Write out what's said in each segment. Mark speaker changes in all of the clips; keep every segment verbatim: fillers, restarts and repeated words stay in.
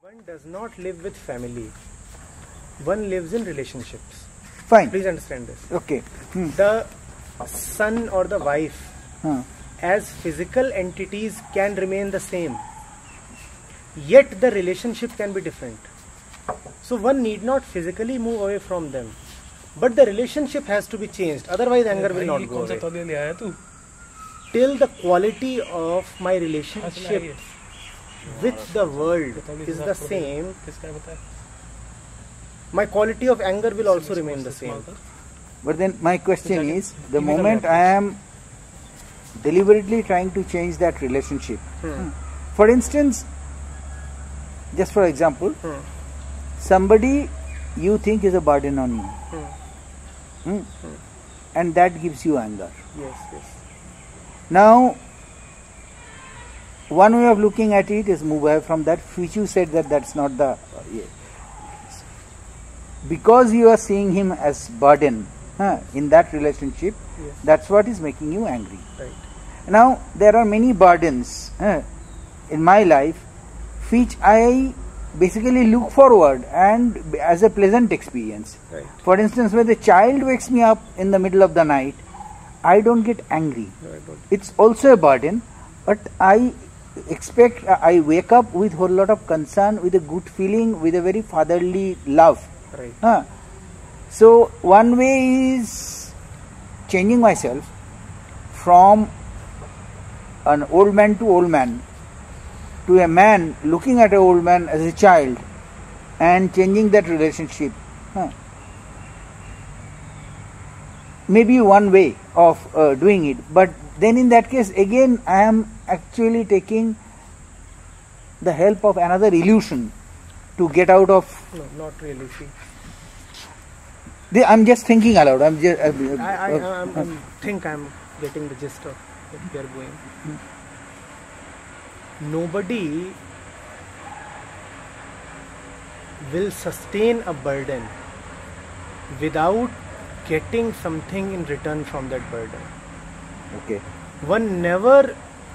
Speaker 1: One does not live with family. One lives in relationships.
Speaker 2: Fine.
Speaker 1: Please understand this.
Speaker 2: Okay. Hmm.
Speaker 1: The son or the wife
Speaker 2: Huh.
Speaker 1: as physical entities can remain the same. Yet the relationship can be different. So one need not physically move away from them. But the relationship has to be changed. Otherwise anger will not go away. Till the quality of my relationship with the world is the same, my quality of anger will also remain the same.
Speaker 2: But then my question is, the moment I am deliberately trying to change that relationship,
Speaker 1: Hmm.
Speaker 2: for instance, just for example,
Speaker 1: Hmm.
Speaker 2: somebody you think is a burden on you,
Speaker 1: Hmm.
Speaker 2: hmm? and that gives you anger.
Speaker 1: Yes, yes.
Speaker 2: Now, one way of looking at it is move away from that, which you said that that's not the... Uh, yeah. Because you are seeing him as burden huh, in that relationship,
Speaker 1: Yes.
Speaker 2: that's what is making you angry.
Speaker 1: Right.
Speaker 2: Now, there are many burdens huh, in my life which I basically look forward and as a pleasant experience.
Speaker 1: Right.
Speaker 2: For instance, when the child wakes me up in the middle of the night, I don't get angry.
Speaker 1: No, I don't.
Speaker 2: It's also a burden, but I expect, I wake up with a whole lot of concern, with a good feeling, with a very fatherly love.
Speaker 1: Right.
Speaker 2: Huh. So, one way is changing myself from an old man to old man, to a man looking at an old man as a child and changing that relationship. Huh. Maybe one way of uh, doing it, but then in that case again I am actually taking the help of another illusion to get out of.
Speaker 1: No, not really. See,
Speaker 2: The, I'm just thinking aloud. I'm just. Uh,
Speaker 1: I, I,
Speaker 2: uh,
Speaker 1: I'm, I'm think I'm getting the gist of what we are going. Nobody will sustain a burden without getting something in return from that burden.
Speaker 2: okay.
Speaker 1: One never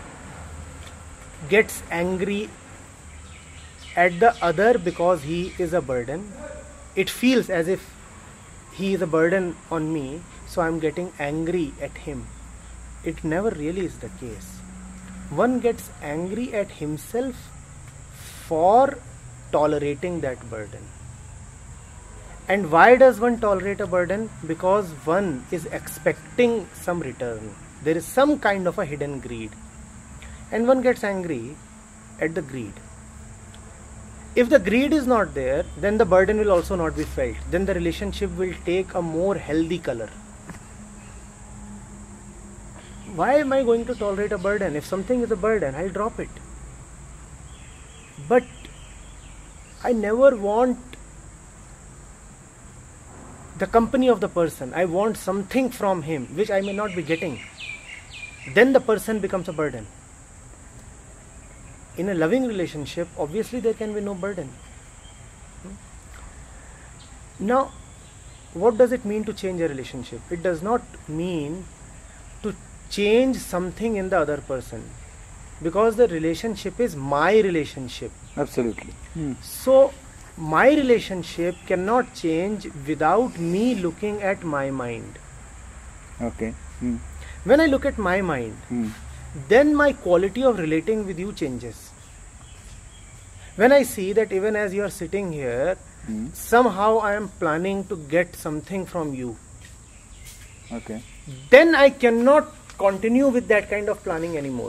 Speaker 1: gets angry at the other because he is a burden. It feels as if he is a burden on me, so I am getting angry at him. It never really is the case. One gets angry at himself for tolerating that burden. And why does one tolerate a burden? Because one is expecting some return. There is some kind of a hidden greed. And one gets angry at the greed. If the greed is not there, then the burden will also not be felt. Then the relationship will take a more healthy color. Why am I going to tolerate a burden? If something is a burden, I'll drop it. But I never want the company of the person. I want something from him which I may not be getting. Then the person becomes a burden. In a loving relationship, obviously there can be no burden. Now, what does it mean to change a relationship? It does not mean to change something in the other person, because the relationship is my relationship.
Speaker 2: Absolutely. Hmm.
Speaker 1: So, my relationship cannot change without me looking at my mind.
Speaker 2: Okay. Hmm.
Speaker 1: When I look at my mind,
Speaker 2: Hmm.
Speaker 1: then my quality of relating with you changes. When I see that even as you are sitting here,
Speaker 2: Hmm.
Speaker 1: somehow I am planning to get something from you,
Speaker 2: Okay.
Speaker 1: then I cannot continue with that kind of planning anymore.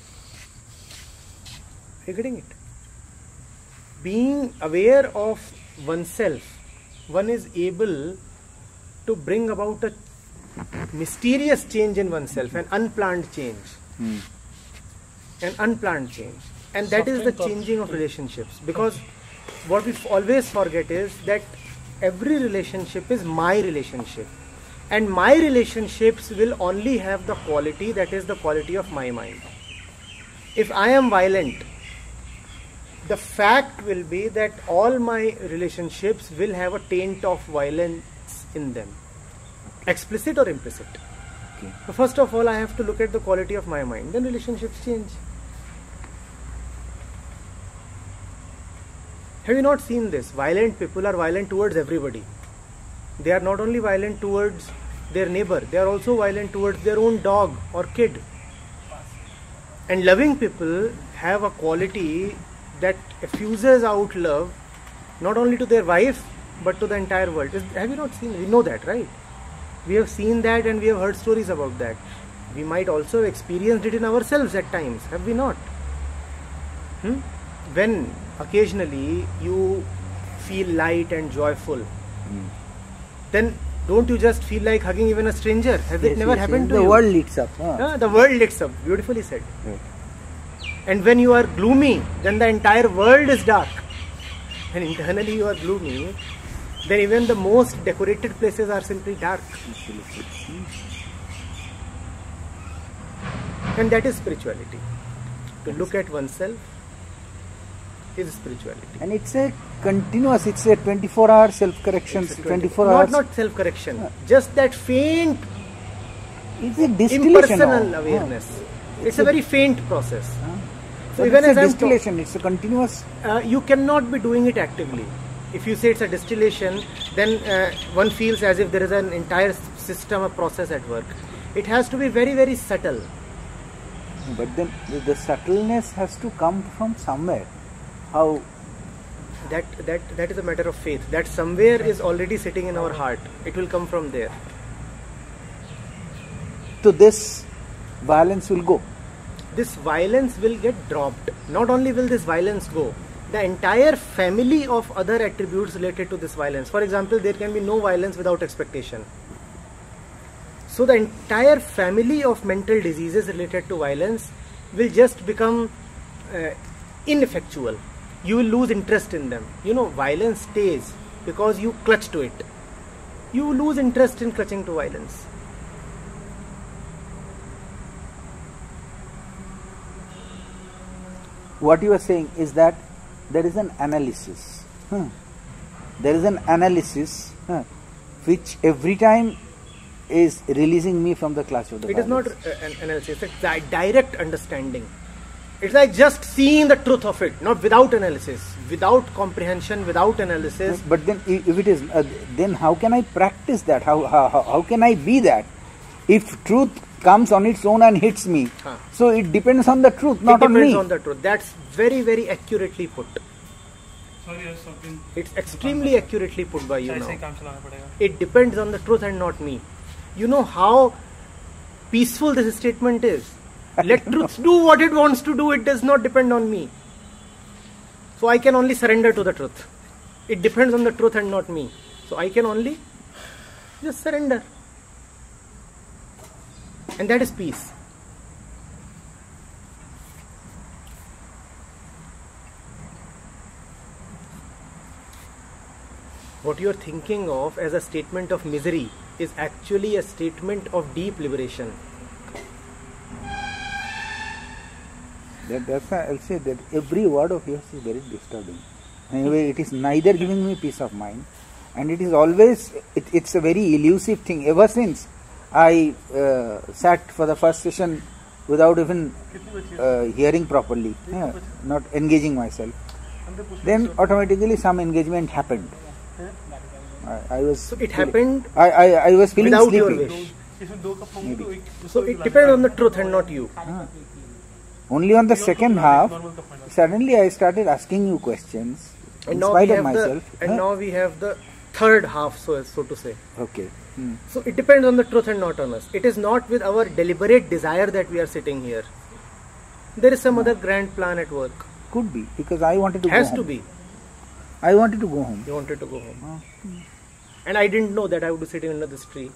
Speaker 1: Are you getting it? Being aware of oneself, one is able to bring about a mysterious change in oneself, an unplanned change.
Speaker 2: Hmm.
Speaker 1: An unplanned change. And that is the changing of relationships. Because what we f- always forget is that every relationship is my relationship. And my relationships will only have the quality that is the quality of my mind. If I am violent, the fact will be that all my relationships will have a taint of violence in them. Explicit or implicit.
Speaker 2: Okay.
Speaker 1: So first of all, I have to look at the quality of my mind. Then relationships change. Have you not seen this? Violent people are violent towards everybody. They are not only violent towards their neighbor, they are also violent towards their own dog or kid. And loving people have a quality that effuses out love not only to their wife but to the entire world. Is, have you not seen? We know that, right? We have seen that and we have heard stories about that. We might also have experienced it in ourselves at times, have we not? Hmm? When occasionally you feel light and joyful, mm. then don't you just feel like hugging even a stranger? Has yes, it never yes, happened
Speaker 2: yes.
Speaker 1: to
Speaker 2: the
Speaker 1: you?
Speaker 2: The world lights up. Huh?
Speaker 1: Ah, the world lights up. Beautifully said.
Speaker 2: Right.
Speaker 1: And when you are gloomy, then the entire world is dark. When internally you are gloomy, then even the most decorated places are simply dark. And that is spirituality. To look at oneself is spirituality.
Speaker 2: And it's a continuous, it's a twenty-four hour self-correction, twenty-four hours.
Speaker 1: Not, not self-correction, uh, just that faint
Speaker 2: it's a distillation
Speaker 1: impersonal of, awareness. Uh, it's, it's a, a very faint process. Uh,
Speaker 2: so even it's a distillation, it's a continuous.
Speaker 1: Uh, you cannot be doing it actively. If you say it's a distillation, then uh, one feels as if there is an entire system, a process at work. It has to be very, very subtle.
Speaker 2: But then the, the subtleness has to come from somewhere. How?
Speaker 1: That, that, that is a matter of faith. That somewhere is already sitting in our heart. It will come from there.
Speaker 2: So this violence will go.
Speaker 1: This violence will get dropped. Not only will this violence go, the entire family of other attributes related to this violence. For example, there can be no violence without expectation. So the entire family of mental diseases related to violence will just become uh, ineffectual. You will lose interest in them. You know, violence stays because you clutch to it. You lose interest in clutching to violence.
Speaker 2: What you are saying is that there is an analysis. Hmm. There is an analysis hmm, which every time is releasing me from the clutch of the
Speaker 1: It
Speaker 2: violence.
Speaker 1: is not uh, an analysis, it's a direct understanding. It's like just seeing the truth of it, not without analysis, without comprehension, without analysis.
Speaker 2: But then if it is, uh, then how can I practice that? How, how, how can I be that? If truth comes on its own and hits me, huh. so it depends on the truth, not on me.
Speaker 1: It depends on the truth. That's very, very accurately put.
Speaker 3: Sorry, yes, been
Speaker 1: it's extremely accurately put by you now. It depends on the truth and not me. You know how peaceful this statement is. Let truth do what it wants to do. It does not depend on me. So I can only surrender to the truth. It depends on the truth and not me. So I can only just surrender. And that is peace. What you are thinking of as a statement of misery is actually a statement of deep liberation.
Speaker 2: That, that's why I'll say that every word of yours is very disturbing. Anyway, it is neither giving me peace of mind, and it is always, it, it's a very elusive thing. Ever since I uh, sat for the first session without even uh, hearing properly, yeah, not engaging myself, then automatically some engagement happened. I, I was.
Speaker 1: So it happened.
Speaker 2: I, I, I was feeling
Speaker 1: without
Speaker 2: sleepy.
Speaker 1: your wish.
Speaker 2: Maybe.
Speaker 1: So it depends on the truth and not you.
Speaker 2: Ah. Only on the second half, suddenly I started asking you questions in spite of myself.
Speaker 1: The, and huh? now we have the third half, so so to say.
Speaker 2: Okay. Hmm.
Speaker 1: So it depends on the truth and not on us. It is not with our deliberate desire that we are sitting here. There is some no. other grand plan at work.
Speaker 2: Could be, because I wanted to
Speaker 1: Has
Speaker 2: go home.
Speaker 1: to be.
Speaker 2: I wanted to go home.
Speaker 1: You wanted to go home.
Speaker 2: Oh.
Speaker 1: And I didn't know that I would be sitting under this tree.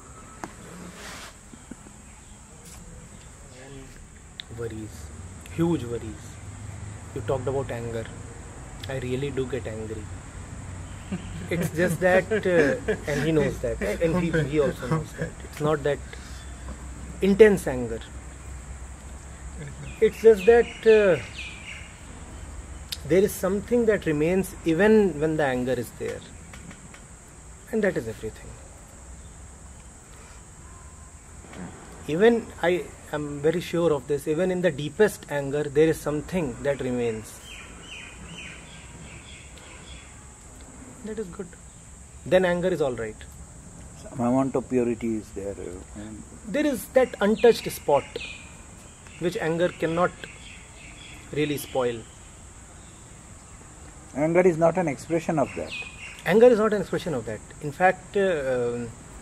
Speaker 1: Worries. Huge worries. You talked about anger. I really do get angry. It's just that, uh, and he knows that, and he, he also knows that. It's not that intense anger. It's just that uh, there is something that remains even when the anger is there. And that is everything. Even I am very sure of this, even in the deepest anger, there is something that remains. that is good. Then anger is all right.
Speaker 2: Some amount of purity is there. And
Speaker 1: there is that untouched spot which anger cannot really spoil.
Speaker 2: Anger is not an expression of that.
Speaker 1: Anger is not an expression of that. In fact, uh,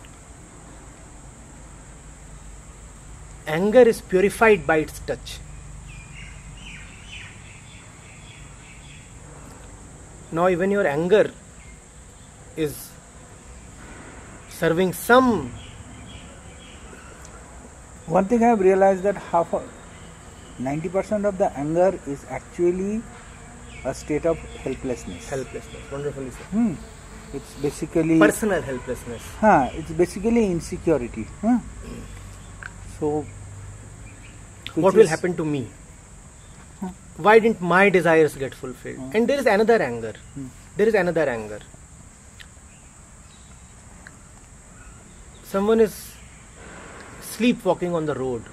Speaker 1: anger is purified by its touch. Now even your anger is serving some...
Speaker 2: One thing I have realized that half of, ninety percent of the anger is actually a state of helplessness.
Speaker 1: Helplessness, wonderfully said.
Speaker 2: Hmm. It's basically...
Speaker 1: Personal helplessness.
Speaker 2: Huh, it's basically insecurity. Huh? So...
Speaker 1: What will happen to me?
Speaker 2: Huh?
Speaker 1: Why didn't my desires get fulfilled?
Speaker 2: Huh?
Speaker 1: And there is another anger.
Speaker 2: Hmm.
Speaker 1: There is another anger. Someone is sleepwalking on the road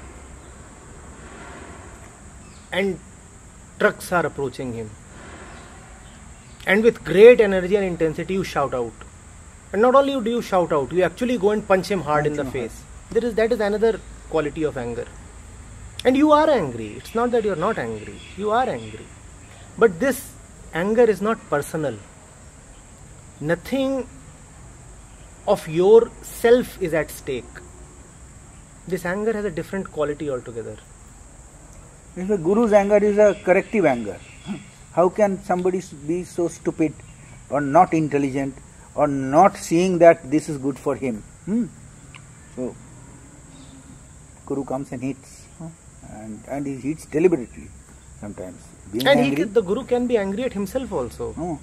Speaker 1: and trucks are approaching him, and with great energy and intensity you shout out, and not only do you shout out, you actually go and punch him hard
Speaker 2: Punch
Speaker 1: in the
Speaker 2: him
Speaker 1: face. There is that is another quality of anger. And you are angry. It's not that you are not angry. You are angry. But this anger is not personal. Nothing of your self is at stake. This anger has a different quality altogether.
Speaker 2: If a guru's anger is a corrective anger, how can somebody be so stupid or not intelligent or not seeing that this is good for him? Hmm? So, Guru comes and hits, huh? and, and he hits deliberately sometimes. Being
Speaker 1: and
Speaker 2: angry,
Speaker 1: he can, the Guru can be angry at himself also.
Speaker 2: oh,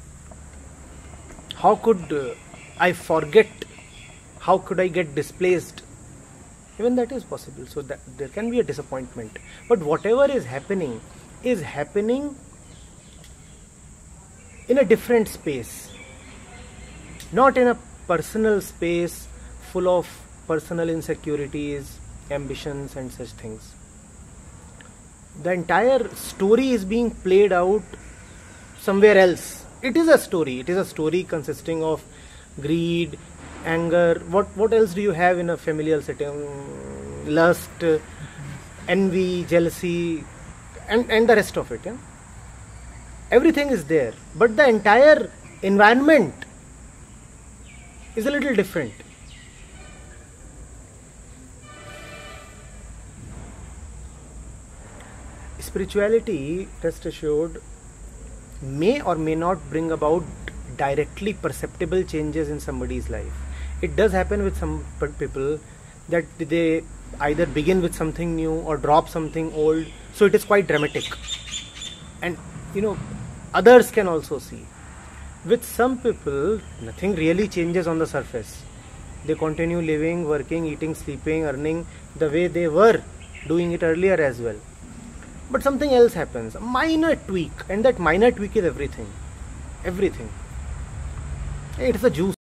Speaker 1: How could uh, I forget? How could I get displaced? Even that is possible. So that there can be a disappointment. But whatever is happening is happening in a different space. Not in a personal space full of personal insecurities, ambitions and such things. The entire story is being played out somewhere else. It is a story. It is a story consisting of greed, anger. What what else do you have in a familial setting? Lust, envy, jealousy, and, and the rest of it. Yeah? Everything is there. But the entire environment is a little different. Spirituality, rest assured, may or may not bring about directly perceptible changes in somebody's life. It does happen with some people that they either begin with something new or drop something old, so it is quite dramatic. And you know, others can also see. With some people, nothing really changes on the surface. They continue living, working, eating, sleeping, earning the way they were doing it earlier as well. But something else happens, a minor tweak, and that minor tweak is everything. Everything. It's the juice.